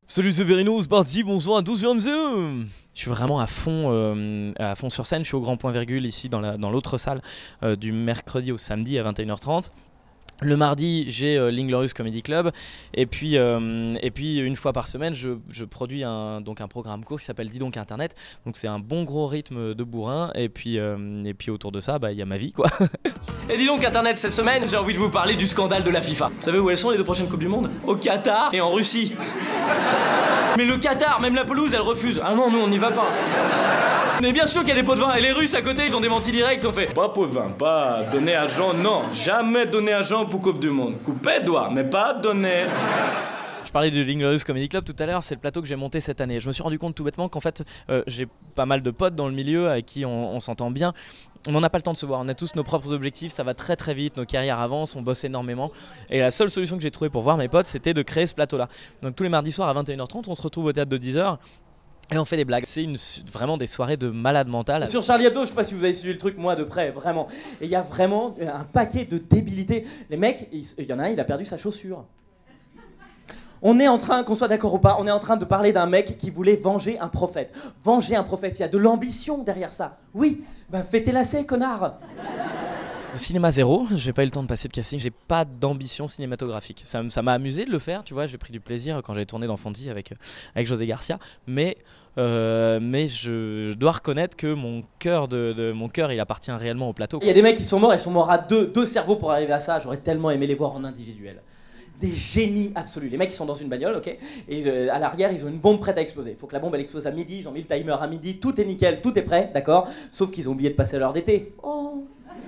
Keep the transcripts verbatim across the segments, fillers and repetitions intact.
Salut, c'est Verino, c'est parti, bonsoir à tous, je suis vraiment à fond, euh, à fond sur scène, je suis au Grand Point Virgule ici dans la, dans l'autre salle euh, du mercredi au samedi à vingt et une heures trente. Le mardi, j'ai euh, l'Inglorious Comedy Club et puis, euh, et puis une fois par semaine, je, je produis un, donc un programme court qui s'appelle Dis donc Internet. Donc c'est un bon gros rythme de bourrin et puis, euh, et puis autour de ça, bah, y a ma vie quoi. Et dis donc Internet, cette semaine, j'ai envie de vous parler du scandale de la FIFA. Vous savez où elles sont les deux prochaines Coupes du Monde? Au Qatar et en Russie. Mais le Qatar, même la pelouse, elle refuse. Ah non, nous on n'y va pas. Mais bien sûr qu'il y a des pots de vin, et les Russes à côté ils ont démenti direct, ils ont fait pas pot de vin, pas donner argent, non, jamais donner argent pour Coupe du Monde. Couper doigt, mais pas donner. Je parlais du l'Inglorious Comedy Club tout à l'heure, c'est le plateau que j'ai monté cette année. Je me suis rendu compte tout bêtement qu'en fait euh, j'ai pas mal de potes dans le milieu avec qui on, on s'entend bien. On n'a pas le temps de se voir, on a tous nos propres objectifs, ça va très très vite, nos carrières avancent, on bosse énormément. Et la seule solution que j'ai trouvée pour voir mes potes, c'était de créer ce plateau-là. Donc tous les mardis soirs à vingt et une heures trente, on se retrouve au théâtre de dix heures. Et on fait des blagues, c'est une, vraiment des soirées de malade mental. Sur Charlie Hebdo, je sais pas si vous avez suivi le truc, moi de près, vraiment. Et il y a vraiment un paquet de débilité. Les mecs, il y en a un, il a perdu sa chaussure. On est en train, qu'on soit d'accord ou pas, on est en train de parler d'un mec qui voulait venger un prophète. Venger un prophète, il y a de l'ambition derrière ça. Oui, ben fais tes lacets, connard. Cinéma zéro, j'ai pas eu le temps de passer de casting, j'ai pas d'ambition cinématographique. Ça m'a amusé de le faire, tu vois, j'ai pris du plaisir quand j'ai tourné dans Fonty avec, avec José Garcia, mais, euh, mais je dois reconnaître que mon cœur, de, de, mon cœur il appartient réellement au plateau. Il y a des mecs qui sont morts, ils sont morts à deux, deux cerveaux pour arriver à ça, j'aurais tellement aimé les voir en individuel. Des génies absolus. Les mecs ils sont dans une bagnole, ok, et euh, à l'arrière ils ont une bombe prête à exploser. Il faut que la bombe elle explose à midi, ils ont mis le timer à midi, tout est nickel, tout est prêt, d'accord, sauf qu'ils ont oublié de passer l'heure d'été. Oh.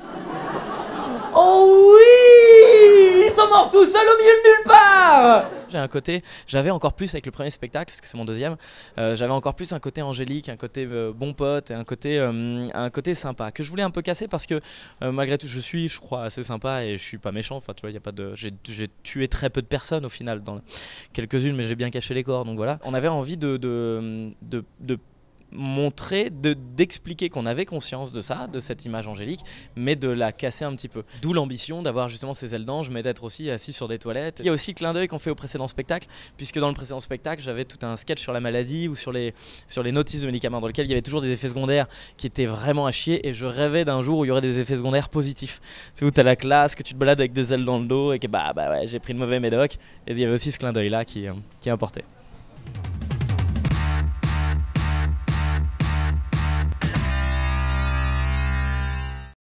Oh oui! Ils sont morts tout seuls au milieu de nulle part! J'ai un côté, j'avais encore plus avec le premier spectacle, parce que c'est mon deuxième, euh, j'avais encore plus un côté angélique, un côté euh, bon pote, et un côté, euh, un côté sympa, que je voulais un peu casser parce que euh, malgré tout je suis, je crois, assez sympa et je suis pas méchant, enfin tu vois, y a pas de, j'ai tué très peu de personnes au final, dans quelques-unes, mais j'ai bien caché les corps, donc voilà. On avait envie de, de, de, de montrer, d'expliquer qu'on avait conscience de ça, de cette image angélique, mais de la casser un petit peu. D'où l'ambition d'avoir justement ces ailes d'ange, mais d'être aussi assis sur des toilettes. Il y a aussi le clin d'œil qu'on fait au précédent spectacle, puisque dans le précédent spectacle, j'avais tout un sketch sur la maladie ou sur les, sur les notices de médicaments, dans lequel il y avait toujours des effets secondaires qui étaient vraiment à chier, et je rêvais d'un jour où il y aurait des effets secondaires positifs. C'est où tu as la classe, que tu te balades avec des ailes dans le dos, et que bah, bah ouais, j'ai pris le mauvais médoc, et il y avait aussi ce clin d'œil là qui, euh, qui importait.